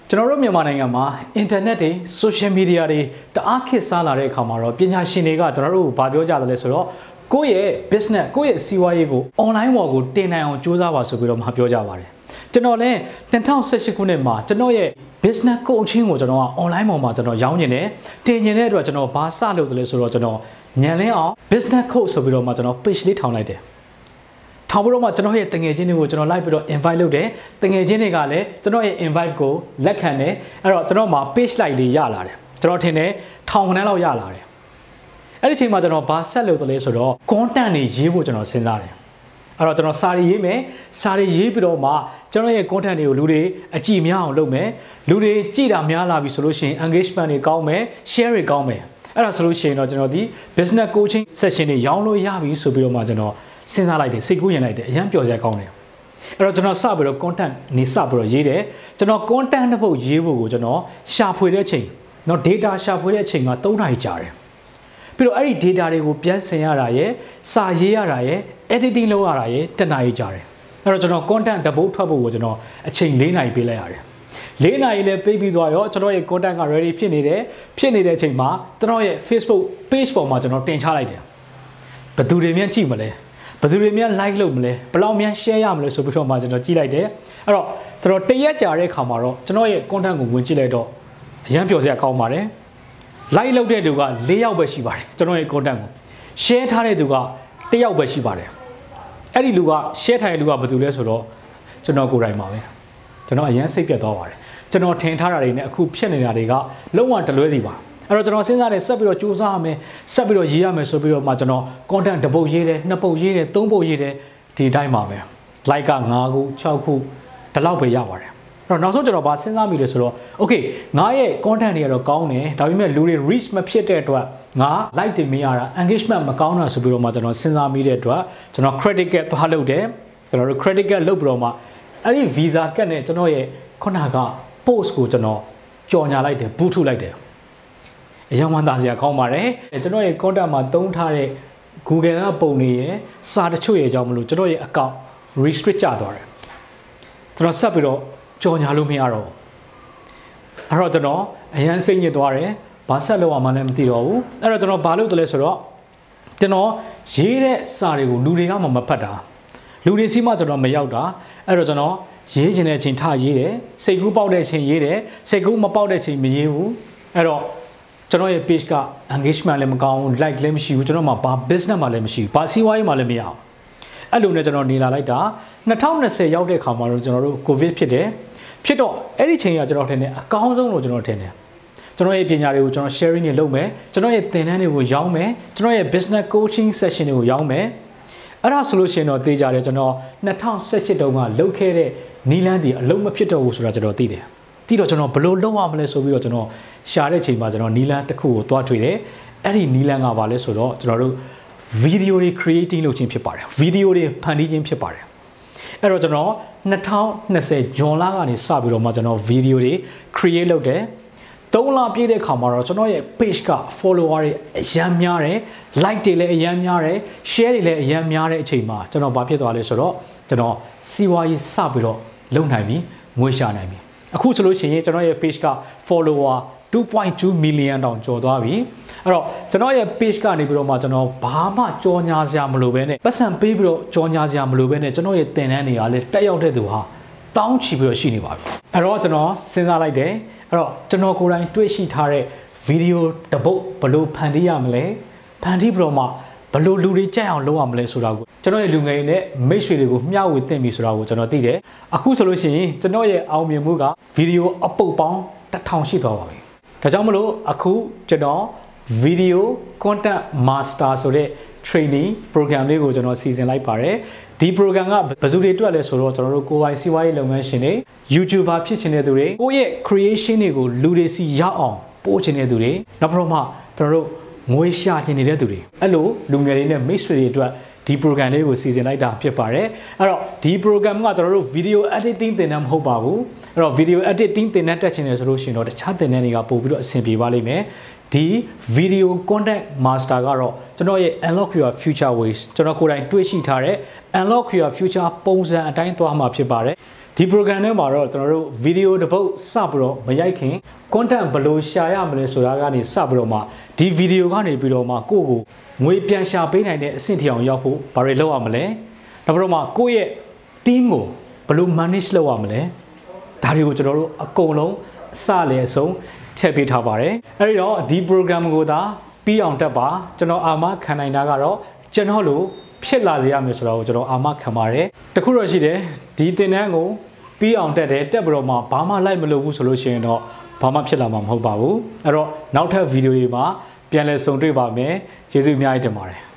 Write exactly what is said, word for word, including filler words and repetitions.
ကျွန်တော်တို့မြန်မာနိုင်ငံမှာ internet တွေ social media တွေတအားခေတ်စားလာတဲ့အခါမှာတော့ပညာရှင်တွေကကျွန်တော်တို့ဘာပြောကြတယ်လဲဆိုတော့ကိုယ့်ရဲ့ business ကိုယ့်ရဲ့စီးပွားရေးကို online ပေါ်ကိုတင်နိုင်အောင်စူးစမ်းပါဆိုပြီးတော့မှပြောကြပါတယ်ကျွန်တော်လည်းtwo thousand eighteenခုနှစ်မှာကျွန်တော်ရဲ့ business coaching ကိုကျွန်တော်က online ပေါ်မှာကျွန်တော်ရောင်းနေတယ်တင်နေတဲ့အတွက်ကျွန်တော်ဘာစလုပ်တယ်လဲဆိုတော့ကျွန်တော်ညံလင်းအောင် business coach ဆိုပြီးတော့မှကျွန်တော် page လေးထောင်လိုက်တယ်ထောင်ပြီးတော့မှကျွန်တော်ရဲ့တငယ်ချင်းတွေကိုကျွန်တော်လိုက်ပြီးတော့ invite လုပ်တယ်တငယ်ချင်းတွေကလည်းကျွန်တော်ရဲ့ invite ကိုလက်ခံတယ်အဲ့တော့ကျွန်တော်မှာ page like လေးရလာတယ်ကျွန်တော်ထင်တယ်ထောင်ခဏလောက်ရလာတယ်အဲ့ဒီအချိန်မှာကျွန်တော်ဘာဆက်လုပ်တယ်လဲဆိုတော့ content တွေရေးဖို့ကျွန်တော်စဉ်းစားတယ်အဲ့တော့ကျွန်တော်စာရေးမယ်စာရေးပြီးတော့မှကျွန်တော်ရဲ့ content တွေကိုလူတွေအကြည့်များအောင်လုပ်မယ်လူတွေကြည့်တာများလာပြီဆိုလို့ရှိရင် engagement တွေကောင်းမယ် share တွေကောင်းမယ်အဲ့ဒါဆိုလို့ရှိရင်တော့ကျွန်တော်ဒီ business coaching session တွေရောင်းလို့ရပြီဆိုပြီးတော့မှကျွန်တော်စဉ်းစားလိုက်တယ်စိတ်ကူးရင်လိုက်တယ်အရန်ပျော်စရာကောင်းတယ်အဲ့တော့ကျွန်တော်စပြီးတော့ content နေစပြီးတော့ရေးတယ်ကျွန်တော် content တစ်ပုဒ်ရေးဖို့ကိုကျွန်တော်ရှာဖွေတဲ့အချိန်เนาะ data ရှာဖွေတဲ့အချိန်ကthreeနာရီကြာတယ်ပြီးတော့အဲ့ဒီ data တွေကိုပြန်ဆင်ရတာရယ်စာရေးရတာရယ် editing လုပ်ရတာရယ်oneနာရီကြာတယ်အဲ့တော့ကျွန်တော် content တစ်ပုဒ်ထွက်ဖို့ကိုကျွန်တော်အချိန်fourနာရီပေးလိုက်ရတယ်fourနာရီလည်းပေးပြီးသွားရောကျွန်တော်ရဲ့ content က ready ဖြစ်နေတယ်ဖြစ်နေတဲ့အချိန်မှာကျွန်တော်ရဲ့ Facebook page ပေါ်မှာကျွန်တော်တင်ချလိုက်တယ်ဘယ်သူတွေများကြည့်မလဲဘယ်သူတွေများ like လုပ်မလဲဘယ်လောက်များ share ရမလဲဆိုပြီးတော့မှကျွန်တော်ကြည့်လိုက်တယ်အဲ့တော့ကျွန်တော်တရက်ကြာတဲ့အခါမှာတော့ကျွန်တော်ရဲ့ content ကိုဝင်ကြည့်လိုက်တော့အရန်ပျော်စရာကောင်းပါတယ် like လုပ်တဲ့သူကfourယောက်ပဲရှိပါတယ်ကျွန်တော်ရဲ့ content ကို share ထားတဲ့သူကoneယောက်ပဲရှိပါတယ်အဲ့ဒီလူက share ထားတဲ့လူကဘယ်သူလဲဆိုတော့ကျွန်တော်ကိုယ်တိုင်ပါပဲကျွန်တော်အရန်စိတ်ပြတ်သွားပါတယ်ကျွန်တော်ထင်ထားတာတွေနဲ့အခုဖြစ်နေတာတွေကလုံးဝတလွဲစီပါအဲ့တော့ကျွန်တော်စဉ်းစားတယ်ဆက်ပြီးတော့စူးစမ်းရမယ်ဆက်ပြီးတော့ရေးရမယ်ဆိုပြီးတော့မှကျွန်တော် content တစ်ပုဒ်ရေးတယ်နှစ်ပုဒ်ရေးတယ်သုံးပုဒ်ရေးတယ်ဒီအတိုင်းပါပဲ like ကfiveခုsixခုဒီလောက်ပဲရပါတယ်အဲ့တော့နောက်ဆုံးကျွန်တော်ဗာစဉ်းစားမိတယ်ဆိုတော့ okay ငါရဲ့ content တွေကတော့ကောင်းတယ်ဒါပေမဲ့လူတွေ reach မဖြစ်တဲ့အတွက်ငါ like တွေမရတာ engagement မကောင်းတာဆိုပြီးတော့မှကျွန်တော်စဉ်းစားမိတဲ့အတွက်ကျွန်တော် credit card သွားလုပ်တယ်ကျွန်တော်တို့ credit card လုပ်ပြီးတော့မှအဲ့ဒီ visa card နဲ့ကျွန်တော်ရဲ့ခုနက post ကိုကျွန်တော်ကြော်ညာလိုက်တယ်ဘူးထုတ်လိုက်တယ်အရင်မှသားစရာကောင်းပါတယ်ကျွန်တော်ရဲ့ content မှာသုံးထားတဲ့ Google ကပုံတွေရယ်စာတချို့ရယ်ကြောင့်မလို့ကျွန်တော်ရဲ့ account restrict ကျသွားတယ်ကျွန်တော်ဆက်ပြီးတော့ကြော်ညာလို့မရတော့အဲ့တော့ကျွန်တော်အရင်စိတ်ညစ်သွားတယ်ဘာဆက်လုပ်ရမှလည်းမသိတော့ဘူးအဲ့တော့ကျွန်တော်ဘာလုပ်တယ်လဲဆိုတော့ကျွန်တော်ရေးတဲ့စာတွေကိုလူတွေကမှမဖတ်တာလူတွေစီမှကျွန်တော်မရောက်တာအဲ့တော့ကျွန်တော်ရေးချင်တဲ့အချိန်ထရေးတယ်စိတ်ကူးပေါက်တဲ့အချိန်ရေးတယ်စိတ်ကူးမပေါက်တဲ့အချိန်မရေးဘူးအဲ့တော့ကျွန်တော်ရဲ့ page က engagement လည်းမကောင်းဘူး like လည်းမရှိဘူးကျွန်တော်မှာဘာ business မှလည်းမရှိဘူးဘာစီးပွားရေးမှလည်းမရအောင်အဲ့လိုနဲ့ကျွန်တော်နေလာလိုက်တာtwenty twentyရောက်တဲ့ခါမှာတော့ကျွန်တော်တို့ covid ဖြစ်တယ်ဖြစ်တော့အဲ့ဒီချိန်ကကျွန်တော်ထင်တယ်အကောင်းဆုံးလို့ကျွန်တော်ထင်တယ်ကျွန်တော်ရဲ့ပညာတွေကိုကျွန်တော် sharing တွေလုပ်မယ်ကျွန်တော်ရဲ့သင်တန်းတွေကိုရောင်းမယ်ကျွန်တော်ရဲ့ business coaching session တွေကိုရောင်းမယ်အဲ့ဒါဆိုလို့ရှိရင်တော့သိကြတယ်ကျွန်တော်twenty eighteenတုန်းကလုပ်ခဲ့တဲ့နီလန်းဒီအလုံးမဖြစ်တော့ဘူးဆိုတာကျွန်တော်သိတယ်သိတော့ကျွန်တော်ဘယ်လိုလုပ်ရမလဲဆိုပြီးတော့ကျွန်တော်ရှာတဲ့ချိန်မှာကျွန်တော်နီလန်းတစ်ခုကိုတွားထွေတယ်အဲ့ဒီနီလန်းကဘာလဲဆိုတော့ကျွန်တော်တို့ video တွေ creating လုပ်ခြင်းဖြစ်ပါတယ် video တွေဖန်တီးခြင်းဖြစ်ပါတယ်အဲ့တော့ကျွန်တော်twenty twentyဇွန်လကနေစပြီးတော့မှကျွန်တော် video တွေ create လုပ်တယ်threeလပြည့်တဲ့ခါမှာတော့ကျွန်တော်ရဲ့ page က follower တွေအရန်များတယ် like တွေလည်းအရန်များတယ် share တွေလည်းအရန်များတဲ့အချိန်မှာကျွန်တော်ဘာဖြစ်သွားလဲဆိုတော့ကျွန်တော်စီးပွားရေးစပြီးတော့လုပ်နိုင်ပြီငွေရှာနိုင်ပြီအခုဆိုလို့ရှိရင်ကျွန်တော်ရဲ့ page က follower two point two million တောင်ကျော်သွားပြီအဲ့တော့ကျွန်တော်ရဲ့ page ကနေပြီးတော့မှကျွန်တော်ဘာမှကြော်ညာစရာမလိုဘဲနဲ့ပတ်စံပေးပြီးတော့ကြော်ညာစရာမလိုဘဲနဲ့ကျွန်တော်ရဲ့သင်တန်းတွေကလည်းတက်ရောက်တဲ့သူဟာတောင်းချီပြီးတော့ရှိနေပါပြီအဲ့တော့ကျွန်တော်စဉ်းစားလိုက်တယ်အဲ့တော့ကျွန်တော်ကိုယ်တိုင်တွေ့ရှိထားတဲ့ video တစ်ပုဒ်ဘယ်လိုဖန်တီးရမလဲဖန်တီးပြီးတော့မှဘယ်လိုလူတွေကြိုက်အောင်လုပ်ရမလဲဆိုတာကိုကျွန်တော်ရဲ့လူငယ်တွေနဲ့မိတ်ဆွေတွေကိုမျှဝေသင့်ပြီဆိုတာကိုကျွန်တော်သိတယ်အခုဆိုလို့ရှိရင်ကျွန်တော်ရဲ့အောင်မြင်မှုက video အပုတ်ပေါင်းone thousandရှိသွားပါပြီဒါကြောင့်မလို့အခုကျွန်တော် video content master ဆိုတဲ့ training program လေးကိုကျွန်တော်စီစဉ်လိုက်ပါတယ်ဒီ program ကဘယ်သူတွေအတွက်လဲဆိုတော့ကျွန်တော်တို့ကိုယ်ပိုင်စီးပွားရေးလုပ်ငန်းရှင်တွေ YouTuber ဖြစ်ချင်တဲ့သူတွေကိုယ့်ရဲ့ creation တွေကိုလူတွေစီရောက်အောင်ပို့ချင်တဲ့သူတွေနောက်ပြီးတော့မှကျွန်တော်တို့ငွေရှာချင်နေတဲ့သူတွေအဲ့လိုလူငယ်တွေနဲ့မိတ်ဆွေတွေအတွက်ဒီ program လေးကိုစီစဉ်လိုက်တာဖြစ်ပါတယ်အဲ့တော့ဒီ program ကကျွန်တော်တို့ video editing သင်တန်းမဟုတ်ပါဘူးအဲ့တော့ video editing သင်တန်းတက်ချင်တယ်ဆိုလို့ရှိရင်တော့တခြားသင်တန်းတွေကပို့ပြီးတော့အဆင်ပြေပါလိမ့်မယ်ဒီ video content master ကတော့ကျွန်တော်ရဲ့ unlock your future ways ကျွန်တော်ကိုယ်တိုင်တွေ့ရှိထားတဲ့ unlock your future ပုံစံအတိုင်းသွားမှာဖြစ်ပါတယ်ဒီ program ထဲမှာတော့ကျွန်တော်တို့ video တစ်ပုတ်စပြီးတော့မရိုက်ခင် content ဘယ်လိုရှာရမလဲဆိုတာကနေစပြီးတော့မှဒီ video ကနေပြီးတော့မှကိုယ့်ကိုငွေပြန်ရှာပေးနိုင်တဲ့အဆင့်ထိအောင်ရောက်ဖို့ဘာတွေလုပ်ရမလဲနောက်ပြီးတော့မှကိုယ့်ရဲ့ team ကိုဘယ်လို manage လုပ်ရမလဲဒါတွေကိုကျွန်တော်တို့အကုန်လုံးစလေအဆုံးထည့်ပေးထားပါတယ်အဲဒီတော့ဒီ program ကိုသာပြီးအောင်တက်ပါကျွန်တော်အာမခံနိုင်တာကတော့ကျွန်တော်လိုဖြစ်လာစေရမယ်ဆိုတော့ကျွန်တော်အာမခံပါတယ်တခုတော့ရှိတယ်ဒီသင်တန်းကိုပြီးအောင်တက်တယ်တက်ပြီးတော့မှဘာမှလိုက်မလုပ်ဘူးဆိုလို့ရှိရင်တော့ဘာမှဖြစ်လာမှာမဟုတ်ပါဘူးအဲ့တော့နောက်ထပ်ဗီဒီယိုတွေမှာပြန်လည်ဆုံတွေ့ပါမယ်ကျေးဇူးအများကြီးတင်ပါတယ်